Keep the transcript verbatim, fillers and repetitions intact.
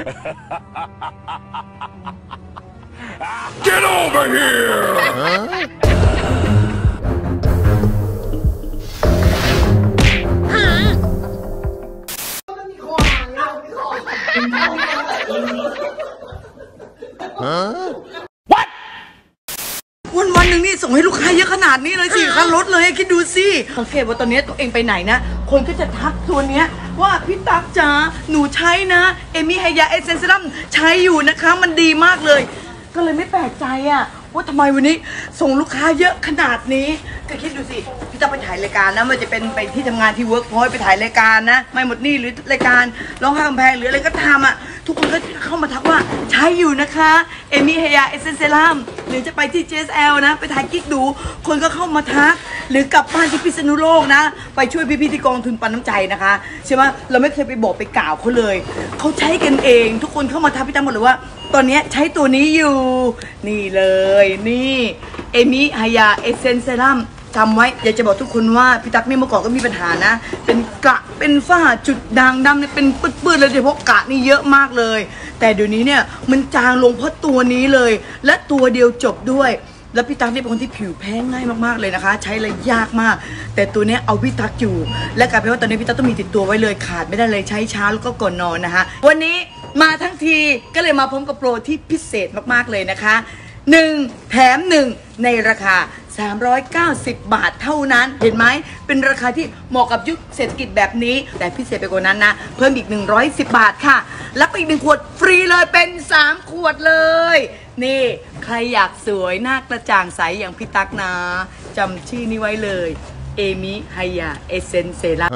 Get over here! Huh? วันวันหนึ่งนี่ส่งให้ลูกค้าเยอะขนาดนี้เลยสิค่ารถเลยคิดดูสิสังเกตว่าตอนนี้ตัวเองไปไหนนะคนก็จะทักตัวเนี้ยว่าพี่ตั๊กจ๋าหนูใช้นะเอมี่ไฮยาเอเซนเซรัมใช้อยู่นะคะมันดีมากเลยก็เลยไม่แปลกใจอะว่าทำไมวันนี้ส่งลูกค้าเยอะขนาดนี้ก็คิดดูสิพี่ตั๊กไปถ่ายรายการนะมันจะเป็นไปที่ทำงานที่เวิร์กพอยต์ไปถ่ายรายการนะไม่หมดนี่หรือรายการร้องไห้กำแพงหรืออะไรก็ทำอะทุกคนก็เข้ามาทักว่าใช้อยู่นะคะเอมี่ไฮยาเอเซนเซรัมหรือจะไปที่ เจ เอส แอล นะไปถ่ายกิ๊กดูคนก็เข้ามาทักหรือกลับบ้านที่พิษณุโลกนะไปช่วยพี่ๆที่กองทุนปันน้ำใจนะคะใช่ไหมเราไม่เคยไปบอกไปกล่าวเขาเลยเขาใช้กันเองทุกคนเข้ามาทักพี่ตั๊กหมดเลยว่าตอนนี้ใช้ตัวนี้อยู่นี่เลยนี่เอมี่ไฮยาเอเซนเซรัมจำไว้อยากจะบอกทุกคนว่าพี่ตั๊กนี่เมื่อก่อนก็มีปัญหานะเป็นกระเป็นฝ้าจุดด่างดำเนี่ยเป็นปื้ดๆเลยเฉพาะกระนี่เยอะมากเลยแต่เดี๋ยวนี้เนี่ยมันจางลงเพราะตัวนี้เลยและตัวเดียวจบด้วยแล้วพี่ตั๊กนี่เป็นคนที่ผิวแพ้ง่ายมากๆเลยนะคะใช้เลยยากมากแต่ตัวนี้เอาพี่ตั๊กอยู่และกลายเป็นว่าตอนนี้พี่ตั๊กต้องมีติดตัวไว้เลยขาดไม่ได้เลยใช้เช้าแล้วก็ก่อนนอนนะคะวันนี้มาทั้งทีก็เลยมาพร้อมกับโปรที่พิเศษมากๆเลยนะคะหนึ่งแถมหนึ่งในราคาสามร้อยเก้าสิบบาทเท่านั้นเห็นไหมเป็นราคาที่เหมาะกับยุคเศรษฐกิจแบบนี้แต่พิเศษไปกว่านั้นนะเพิ่มอีกหนึ่งร้อยสิบบาทค่ะแล้วอีกหนึ่งขวดฟรีเลยเป็นสามขวดเลยนี่ใครอยากสวยหน้ากระจ่างใสอย่างพี่ตั๊กนะจำชื่อนี้ไว้เลยเอมี่ไฮยาเอเซนเซรัม